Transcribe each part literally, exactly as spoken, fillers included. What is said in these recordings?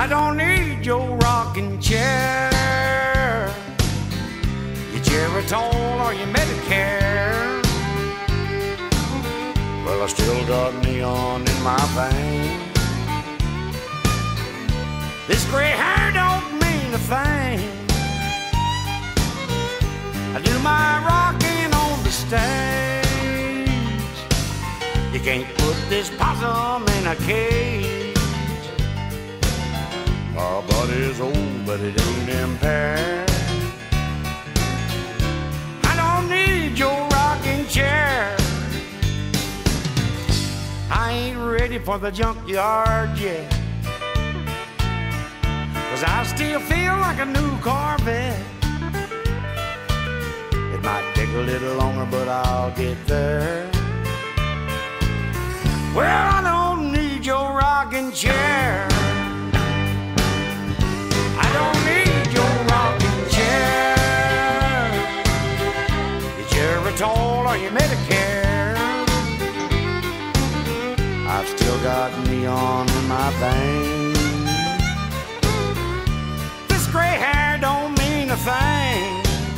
don't need your rocking chair, your Geritol or your Medicare. Well, I still got neon in my veins. This gray hair don't mean a thing. I do my rocking on the stage. You can't put this possum in a cage. Our body's old, but it ain't impaired. I don't need your rocking chair. I ain't ready for the junkyard yet, 'cause I still feel like a new Corvette. It might take a little longer, but I'll get there. Well, I don't need your rocking chair. I don't need your rocking chair, your Geritol or your Medicare. I've still got neon in my veins. This gray hair don't mean a thing.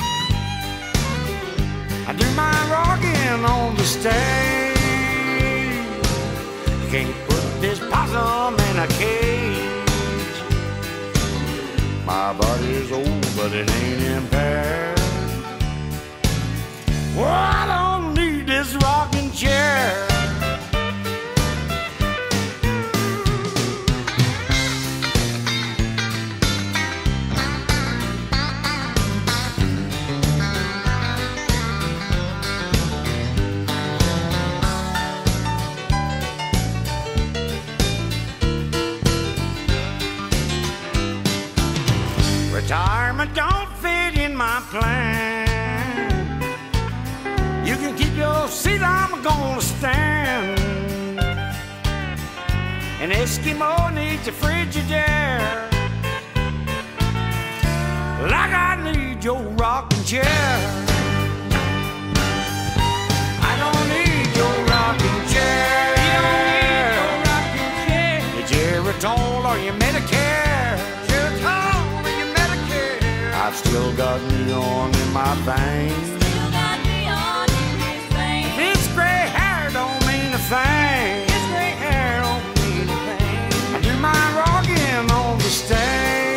I do my rocking on the stage. You can't put this possum in a cage. My body's old, but it ain't impaired. Well, I don't need this rocking chair. Retirement don't fit in my plan. You can keep your seat, I'm gonna stand. An Eskimo needs a Frigidaire, like I need your rocking chair. I don't need your rocking chair. You don't need your rocking chair. Your Geritol or your Medicare. I've still got neon in my veins. Still got neon in his veins. This gray hair don't mean a thing. This gray hair don't mean a thing. I do my rocking on the stage.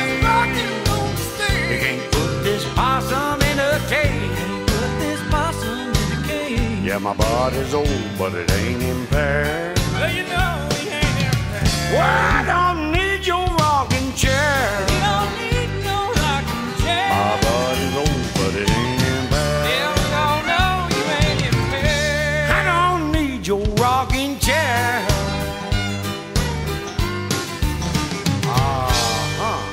You can't put this possum in a cage. Put this possum in a cage. Yeah, my body's old, but it ain't impaired. Well, you know he ain't impaired. Well, I don't need your rocking chair. You don't need no rocking chair. My body's old, but it ain't impaired. Yeah, we all know you ain't impaired. I don't need your rocking chair. Uh-huh.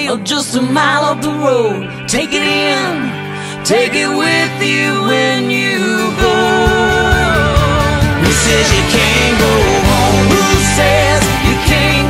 jail just a mile up the road. Take it in, take it with you when you go. Who says you can't go home? Who says you can't